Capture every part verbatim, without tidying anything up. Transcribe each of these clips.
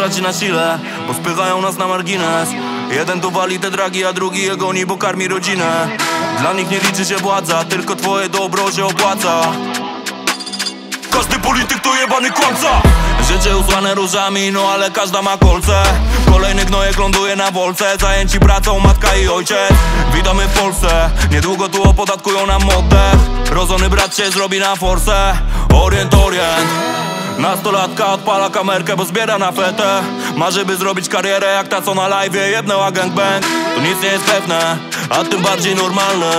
traci na sile, bo spychają nas na margines. Jeden tu wali te dragi, a drugi je goni, bo karmi rodzinę. Dla nich nie liczy się władza, tylko twoje dobro się opłaca. Każdy polityk to jebany kłamca. Życie usłane różami, no ale każda ma kolce. Kolejny gnojek ląduje na wolce. Zajęci pracą matka i ojciec. Witamy w Polsce, niedługo tu opodatkują nam oddech. Rodzony brat się zrobi na forsę. Orient, orient. Nastolatka odpala kamerkę, bo zbiera na fetę. Marzy, by zrobić karierę jak ta, co na live'ie jebnęła gangbang. Tu nic nie jest pewne, a tym bardziej normalne.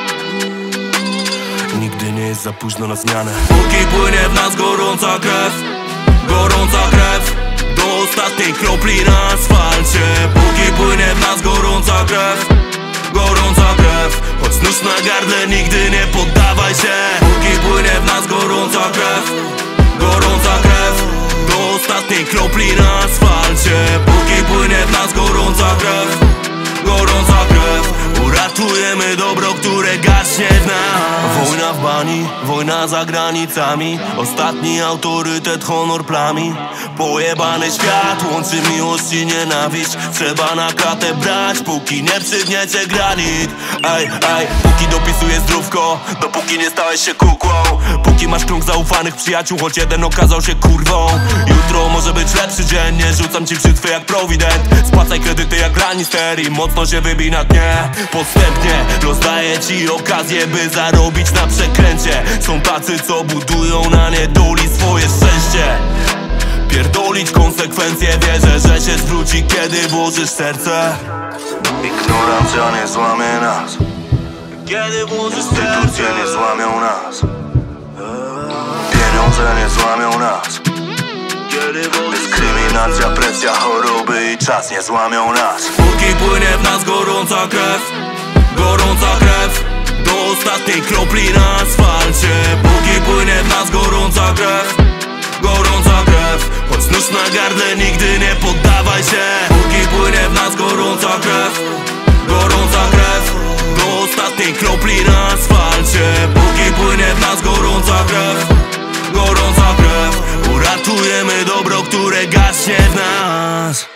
Nigdy nie jest za późno na zmianę. Póki płynie w nas gorąca krew, gorąca krew, do ostatniej kropli na asfalcie. Póki płynie w nas gorąca krew, gorąca krew, choć nóż na gardle, nigdy nie poddawaj się. Póki płynie w nas gorąca krew, gorąca krew, do ostatniej kropli na asfalcie. Póki płynie w nas gorąca krew, gorąca krew, uratujemy dobro, które gaśnie w nas. Wojna w bani, wojna za granicami, ostatni autorytet, honor plami. Pojebany świat, łączy miłość i nienawiść. Trzeba na klatę brać, póki nie przygniecie granit. Ej, ej, póki dopisuje zdrówko, dopóki nie stałeś się kukłą. Póki masz krąg zaufanych przyjaciół, choć jeden okazał się kurwą. Jutro może być lepszy dzień, nie rzucam ci brzytwy jak prowident. Spłacaj kredyty jak Lannister i mocno się wybij na dnie. Podstępnie rozdaję ci okazję, by zarobić na przekręcie. Są tacy, co budują na niedoli swoje szczęście. Pierdolić konsekwencje, wierzę, że się zwróci, kiedy włożysz serce. Ignorancja nie złamie nas, Kiedy włożysz instytucje serce. nie złamią nas, pieniądze nie złamią nas, Kiedy włożysz dyskryminacja, presja, choroby i czas nie złamią nas. Póki płynie w nas gorąca krew, gorąca krew, do ostatniej kropli na asfalcie. Póki płynie w nas gorąca krew, gorąca krew, choć nóż na gardle, nigdy nie poddawaj się. Póki płynie w nas gorąca krew, gorąca krew, do ostatniej kropli na asfalcie. Póki płynie w nas gorąca krew, gorąca krew, uratujemy dobro, które gaśnie w nas.